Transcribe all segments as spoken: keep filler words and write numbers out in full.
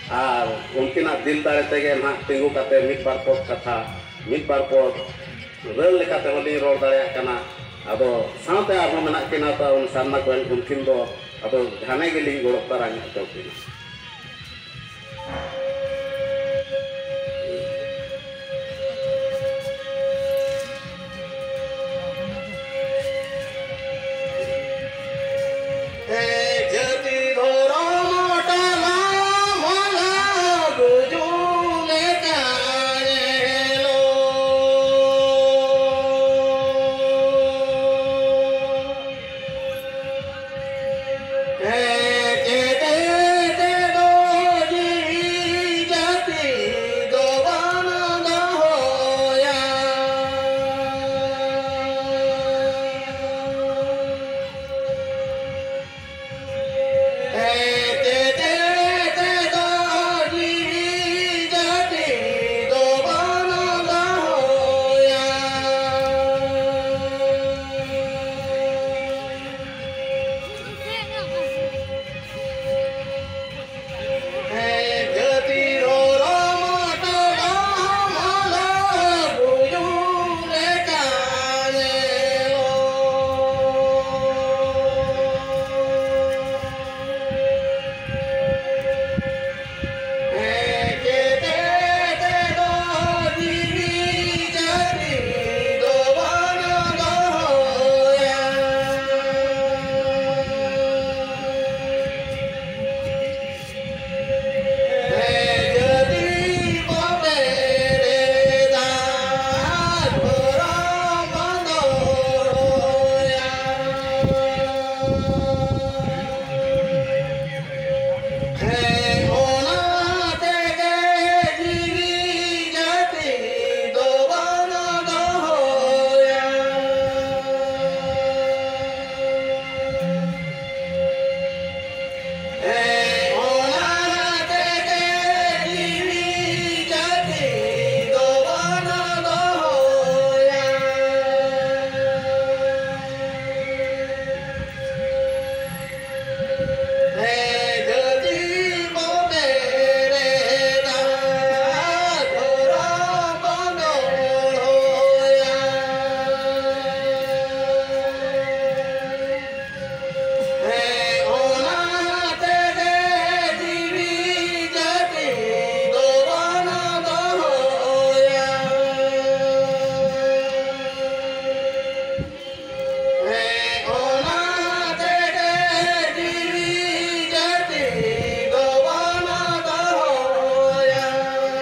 और उनकिना दिल दाड़े तेगे ना तिंगु काते मिट बार पद कथा मिट बार पद रल लेकाते होली रोड दाड़े कना आदो साथे आरो मेना किना ता उन सामना को उनकिन दो आदो घाने गेली गोड़ो तारांग चौकी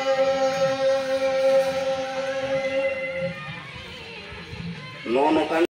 no no